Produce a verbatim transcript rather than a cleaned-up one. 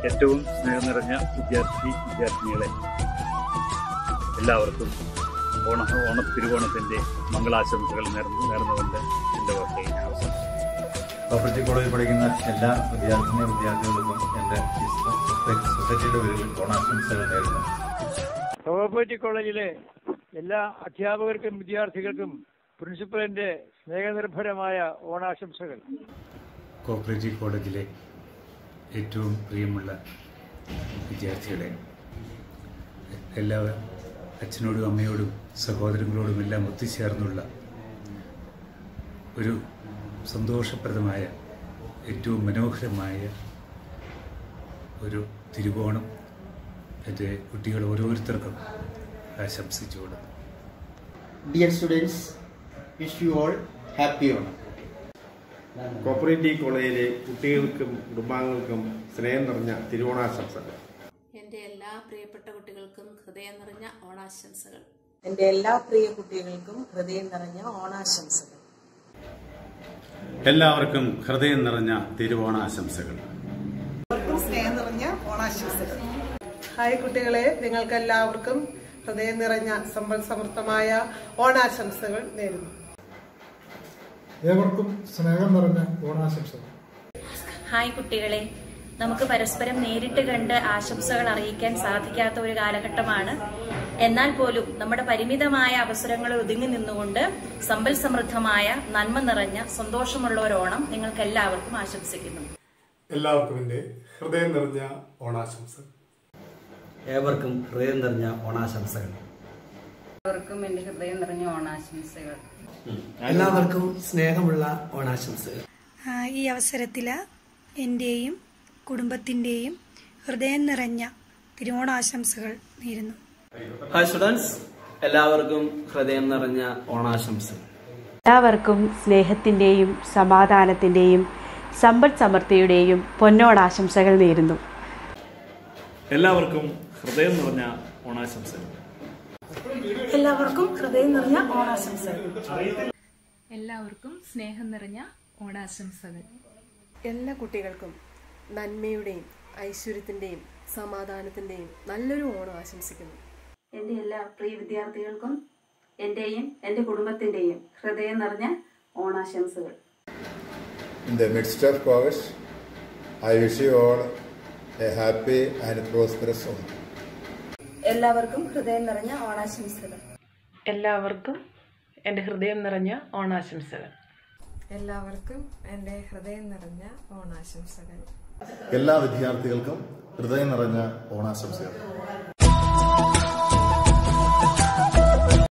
ഏറ്റവും സ്നേഹം നിറഞ്ഞ വിദ്യാർത്ഥി വിദ്യാർത്ഥിനികളെ എല്ലാവർക്കും ഓണ ഓണ തിരുവോണത്തിൻ്റെ മംഗളാശംസകൾ നേർന്നു നേർന്നുകൊണ്ട് എൻ്റെ വാർത്തയിൽ ഞാൻ അവസാനിച്ചു. കോപ്പറേറ്റീവ് കോളേജിൽ പഠിക്കുന്ന എല്ലാ വിദ്യാർത്ഥിനി വിദ്യാർത്ഥികൾക്കും എൻ്റെ സൊസൈറ്റിയുടെ പേരിൽ ഓണാശംസകൾ നേരുന്നു. കോപ്പറേറ്റീവ് കോളേജിലെ എല്ലാ അധ്യാപകർക്കും വിദ്യാർത്ഥികൾക്കും പ്രിൻസിപ്പലിൻ്റെ സ്നേഹനിർഭരമായ ഓണാശംസകൾ. കോപ്പറേറ്റീവ് കോളേജിലെ ഏറ്റവും പ്രിയമുള്ള വിദ്യാർത്ഥികളെ, എല്ലാ അച്ഛനോടും അമ്മയോടും സഹോദരങ്ങളോടും എല്ലാം ഒത്തുചേർന്നുള്ള ഒരു സന്തോഷപ്രദമായ ഏറ്റവും മനോഹരമായ ഒരു തിരുവോണം എൻ്റെ കുട്ടികൾ ഓരോരുത്തർക്കും ആശംസിച്ചുകൊള്ളുന്നു. Dear students, wish you all happy Onam. Cooperative കോളേജിലെ കുട്ടികൾക്കും കുടുംബാംഗങ്ങൾക്കും സ്നേഹം നിറഞ്ഞ തിരുവോണാശംസകൾ. എൻ്റെ എല്ലാ പ്രിയപ്പെട്ട കുട്ടികൾക്കും ഹൃദയം നിറഞ്ഞ ഓണാശംസകൾ. എൻ്റെ എല്ലാ പ്രിയ കുട്ടികൾക്കും ഹൃദയം നിറഞ്ഞ ഓണാശംസകൾ. എല്ലാവർക്കും ഹൃദയം നിറഞ്ഞ തിരുവോണാശംസകൾ. സ്നേഹം നിറഞ്ഞ ഓണാശംസകൾ. ഹായ് കുട്ടികളെ, നിങ്ങൾക്ക് എല്ലാവർക്കും ഹൃദയം നിറഞ്ഞ സമ്പൽ സമൃദ്ധമായ ഓണാശംസകൾ നേരുന്നു. ഏവർക്കും സ്നേഹം നിറഞ്ഞ ഓണാശംസകൾ. ഹായ് കുട്ടികളെ, നമുക്ക് പരസ്പരം നേരിട്ട് കണ്ട് ആശംസകൾ അറിയിക്കാൻ സാധിക്കാത്ത ഒരു കാലഘട്ടമാണ്. എന്നാൽ പോലും നമ്മുടെ പരിമിതമായ അവസരങ്ങളിൽ ഒതുങ്ങി നിന്നുകൊണ്ട് സമ്പൽ സമൃദ്ധമായ നന്മ നിറഞ്ഞ സന്തോഷമുള്ള ഒരു ഓണം നിങ്ങൾക്ക് എല്ലാവർക്കും ആശംസിക്കുന്നു. എല്ലാവർക്കും എൻ്റെ ഹൃദയം നിറഞ്ഞ ഓണാശംസകൾ. ഏവർക്കും ഹൃദയം നിറഞ്ഞ ഓണാശംസകൾ. എല്ലാവർക്കും എൻ്റെ ഹൃദയം നിറഞ്ഞ ഓണാശംസകൾ. എല്ലാവർക്കും സ്നേഹമുള്ള ഓണാശംസകൾ. ഈ അവസരത്തിൽ എൻ്റെയും കുടുംബത്തിൻ്റെയും ഹൃദയം നിറഞ്ഞ തിരുവോണാശംസകൾ നേരുന്നു. ഹായ് സ്റ്റുഡൻസ്, എല്ലാവർക്കും ഹൃദയം നിറഞ്ഞ ഓണാശംസകൾ. എല്ലാവർക്കും സ്നേഹത്തിൻ്റെയും സമാധാനത്തിൻ്റെയും സമ്പദ് സമൃദ്ധിയുടെയും പൊന്നോണാശംസകൾ നേരുന്നു. എല്ലാവർക്കും ഹൃദയം നിറഞ്ഞ ഓണാശംസകൾ. എല്ലാവർക്കും ഹൃദയം നിറഞ്ഞ ഓണാശംസകൾ. എല്ലാവർക്കും സ്നേഹം നിറഞ്ഞ ഓണാശംസകൾ. എല്ലാ കുട്ടികൾക്കും നന്മയുടെയും ഐശ്വര്യത്തിൻ്റെയും സമാധാനത്തിൻ്റെയും നല്ലൊരു ഓണം ആശംസിക്കുന്നു. എൻ്റെ എല്ലാ പ്രിയ വിദ്യാർത്ഥികൾക്കും എൻ്റെയും എൻ്റെ കുടുംബത്തിൻ്റെയും ഹൃദയം നിറഞ്ഞ ഓണാശംസകൾ. In the midst of COVID, I wish you all a happy and prosperous Onam. എല്ലാവർക്കും ഹൃദയം നിറഞ്ഞ ഓണാശംസകൾ. എല്ലാവർക്കും എൻ്റെ ഹൃദയം നിറഞ്ഞ ഓണാശംസകൾ. എല്ലാവർക്കും എൻ്റെ ഹൃദയം നിറഞ്ഞ ഓണാശംസകൾ. എല്ലാ വിദ്യാർത്ഥികൾക്കും ഹൃദയം നിറഞ്ഞ ഓണാശംസകൾ.